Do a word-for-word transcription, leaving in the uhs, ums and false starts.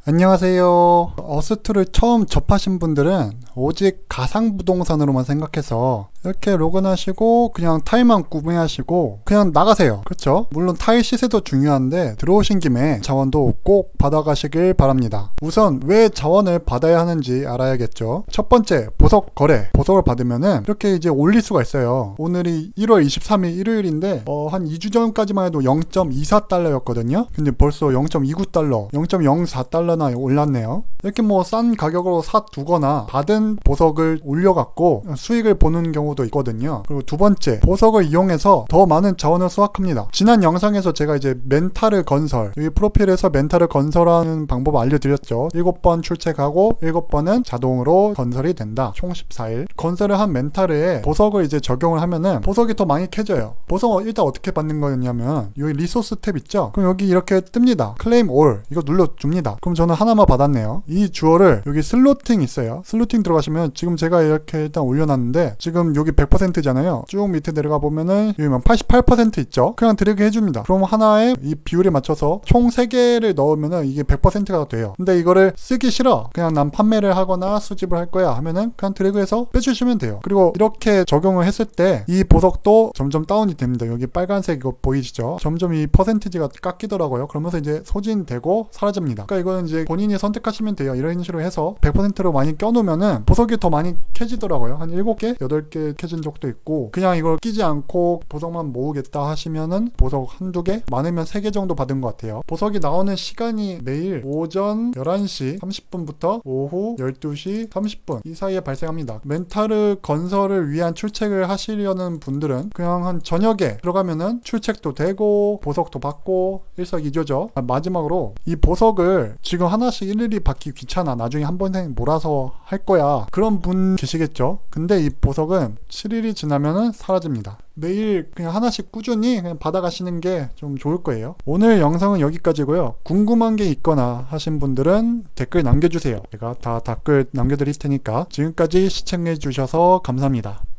안녕하세요. 어스트를 처음 접하신 분들은 오직 가상부동산으로만 생각해서 이렇게 로그인하시고 그냥 타일만 구매하시고 그냥 나가세요. 그렇죠? 물론 타일 시세도 중요한데 들어오신 김에 자원도 꼭 받아가시길 바랍니다. 우선 왜 자원을 받아야 하는지 알아야겠죠. 첫 번째, 보석 거래. 보석을 받으면은 이렇게 이제 올릴 수가 있어요. 오늘이 일월 이십삼일 일요일인데 어, 한 이 주 전까지만 해도 영 점 이사 달러였거든요. 근데 벌써 영 점 이구 달러, 영 점 영사 달러나 올랐네요. 이렇게 뭐 싼 가격으로 사두거나 받은 보석을 올려갖고 수익을 보는 경우도 있거든요. 그리고 두 번째, 보석을 이용해서 더 많은 자원을 수확합니다. 지난 영상에서 제가 이제 멘탈을 건설, 여기 프로필에서 멘탈을 건설하는 방법을 알려드렸죠. 일곱 번 출첵하고 일곱 번은 자동으로 건설이 된다. 총 십사 일. 건설을 한 멘탈에 보석을 이제 적용을 하면은 보석이 더 많이 캐져요. 보석을 일단 어떻게 받는 거였냐면 여기 리소스 탭 있죠? 그럼 여기 이렇게 뜹니다. 클레임 올 이거 눌러줍니다. 그럼 저는 하나만 받았네요. 이 주어를 여기 슬로팅 있어요. 슬로팅 들어가시면 지금 제가 이렇게 일단 올려놨는데 지금 여기 백 퍼센트잖아요. 쭉 밑에 내려가 보면은 여기 팔십팔 퍼센트 있죠. 그냥 드래그 해줍니다. 그럼 하나에 이 비율에 맞춰서 총 세 개를 넣으면은 이게 백 퍼센트가 돼요. 근데 이거를 쓰기 싫어, 그냥 난 판매를 하거나 수집을 할 거야 하면은 그냥 드래그해서 빼주시면 돼요. 그리고 이렇게 적용을 했을 때 이 보석도 점점 다운이 됩니다. 여기 빨간색 이거 보이시죠? 점점 이 퍼센티지가 깎이더라고요. 그러면서 이제 소진되고 사라집니다. 그러니까 이거는 이제 본인이 선택하시면 돼요. 이런 식으로 해서 백 퍼센트로 많이 껴놓으면은 보석이 더 많이 캐지더라고요. 한 일곱 개, 여덟 개 캐진 적도 있고, 그냥 이걸 끼지 않고 보석만 모으겠다 하시면은 보석 한두 개, 많으면 세 개 정도 받은 것 같아요. 보석이 나오는 시간이 매일 오전 열한 시 삼십 분부터 오후 열두 시 삼십 분 이 사이에 발생합니다. 멘탈을 건설을 위한 출첵을 하시려는 분들은 그냥 한 저녁에 들어가면은 출첵도 되고 보석도 받고 일석이조죠. 마지막으로 이 보석을 지금 하나씩 일일이 받기 귀찮아, 나중에 한 번에 몰아서 할 거야, 그런 분 계시겠죠. 근데 이 보석은 칠 일이 지나면은 사라집니다. 매일 그냥 하나씩 꾸준히 그냥 받아가시는 게 좀 좋을 거예요. 오늘 영상은 여기까지고요. 궁금한 게 있거나 하신 분들은 댓글 남겨주세요. 제가 다 댓글 남겨드릴 테니까. 지금까지 시청해 주셔서 감사합니다.